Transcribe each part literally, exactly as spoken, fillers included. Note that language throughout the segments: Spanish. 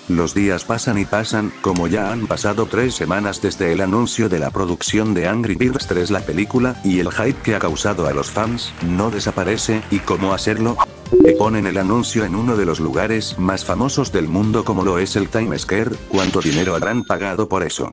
Los días pasan y pasan, como ya han pasado tres semanas desde el anuncio de la producción de Angry Birds tres la película, y el hype que ha causado a los fans, no desaparece, ¿y cómo hacerlo? Que ponen el anuncio en uno de los lugares más famosos del mundo como lo es el Times Square. ¿Cuánto dinero habrán pagado por eso?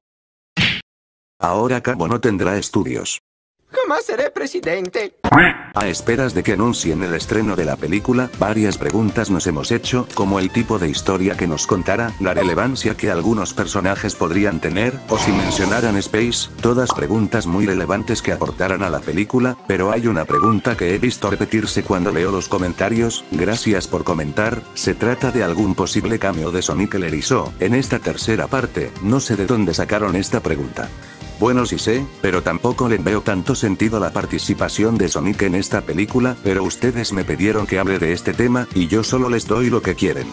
Ahora Cabo no tendrá estudios. Jamás seré presidente. A esperas de que anuncien el estreno de la película, varias preguntas nos hemos hecho, como el tipo de historia que nos contará, la relevancia que algunos personajes podrían tener, o si mencionaran Space, todas preguntas muy relevantes que aportaran a la película, pero hay una pregunta que he visto repetirse cuando leo los comentarios, gracias por comentar, se trata de algún posible cameo de Sonic el Erizo, en esta tercera parte, no sé de dónde sacaron esta pregunta. Bueno, sí sé, pero tampoco le veo tanto sentido a la participación de Sonic en esta película, pero ustedes me pidieron que hable de este tema, y yo solo les doy lo que quieren.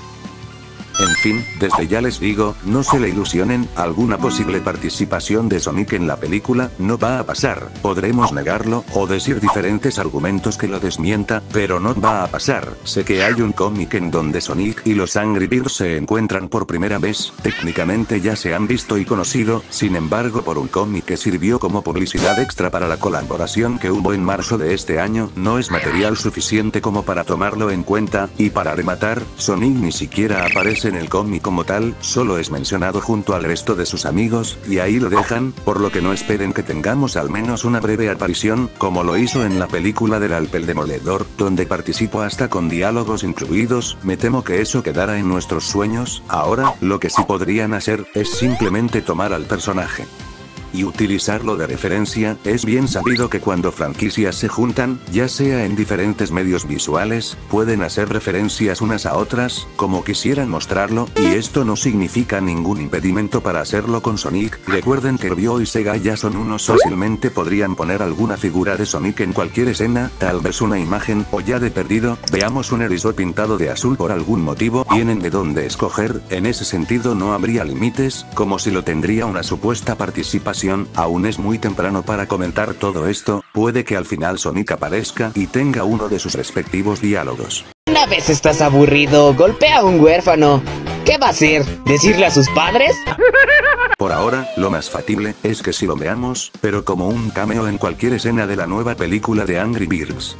En fin, desde ya les digo, no se le ilusionen, alguna posible participación de Sonic en la película, no va a pasar, podremos negarlo, o decir diferentes argumentos que lo desmienta, pero no va a pasar. Sé que hay un cómic en donde Sonic y los Angry Birds se encuentran por primera vez, técnicamente ya se han visto y conocido, sin embargo por un cómic que sirvió como publicidad extra para la colaboración que hubo en marzo de este año, no es material suficiente como para tomarlo en cuenta, y para rematar, Sonic ni siquiera aparece en el cómic como tal, solo es mencionado junto al resto de sus amigos, y ahí lo dejan, por lo que no esperen que tengamos al menos una breve aparición, como lo hizo en la película del Alp el Demoledor, donde participó hasta con diálogos incluidos. Me temo que eso quedará en nuestros sueños. Ahora, lo que sí podrían hacer, es simplemente tomar al personaje y utilizarlo de referencia. Es bien sabido que cuando franquicias se juntan, ya sea en diferentes medios visuales, pueden hacer referencias unas a otras, como quisieran mostrarlo, y esto no significa ningún impedimento para hacerlo con Sonic. Recuerden que Ryo y Sega ya son unos, fácilmente podrían poner alguna figura de Sonic en cualquier escena, tal vez una imagen, o ya de perdido, veamos un erizo pintado de azul por algún motivo, tienen de dónde escoger, en ese sentido no habría límites, como si lo tendría una supuesta participación. Aún es muy temprano para comentar todo esto, puede que al final Sonic aparezca y tenga uno de sus respectivos diálogos. Una vez estás aburrido, golpea a un huérfano. ¿Qué va a hacer? ¿Decirle a sus padres? Por ahora, lo más factible es que sí lo veamos, pero como un cameo en cualquier escena de la nueva película de Angry Birds.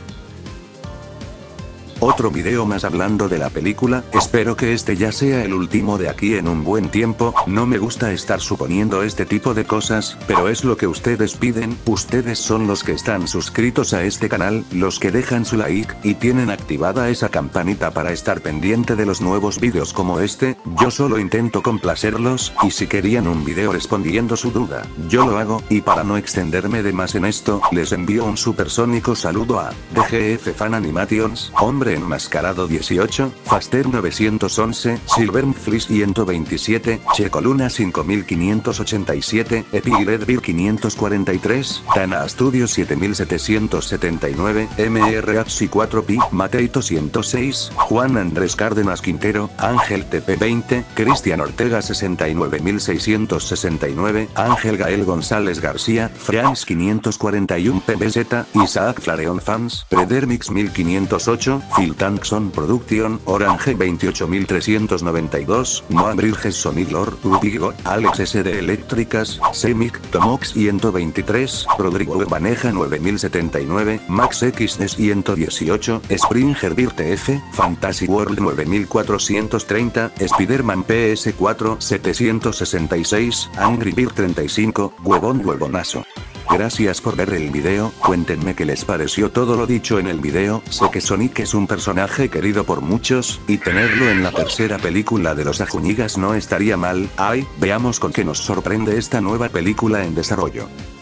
Otro video más hablando de la película, espero que este ya sea el último de aquí en un buen tiempo, no me gusta estar suponiendo este tipo de cosas, pero es lo que ustedes piden, ustedes son los que están suscritos a este canal, los que dejan su like, y tienen activada esa campanita para estar pendiente de los nuevos videos como este. Yo solo intento complacerlos, y si querían un video respondiendo su duda, yo lo hago, y para no extenderme de más en esto, les envío un supersónico saludo a D G F Fan Animations, hombre enmascarado dieciocho, Faster novecientos once, Silverflish ciento veintisiete, Checoluna cinco mil quinientos ochenta y siete, Epiredbeer quinientos cuarenta y tres, Tana Studio siete mil setecientos setenta y nueve, M R Axi cuatro Pi, Mateito ciento seis, Juan Andrés Cárdenas Quintero, Ángel T P veinte, Cristian Ortega sesenta y nueve mil seiscientos sesenta y nueve, Ángel Gael González García, Franz quinientos cuarenta y uno P B Z, Isaac Flareon Fans, Predermix mil quinientos ocho, Phil Tankson Production, Orange veintiocho mil trescientos noventa y dos, Noah Bridges Sonic Lord, Rubigo, Alex S D Eléctricas, Semic, Tomox ciento veintitrés, Rodrigo Baneja nueve mil setenta y nueve, Max X D ciento dieciocho, Springer Beer T F, Fantasy World nueve mil cuatrocientos treinta, Spiderman P S cuatro setecientos sesenta y seis, Angry Beer treinta y cinco, Huevón Huevonazo. Gracias por ver el video, cuéntenme qué les pareció todo lo dicho en el video. Sé que Sonic es un personaje querido por muchos, y tenerlo en la tercera película de los Ajunigas no estaría mal. Ay, veamos con qué nos sorprende esta nueva película en desarrollo.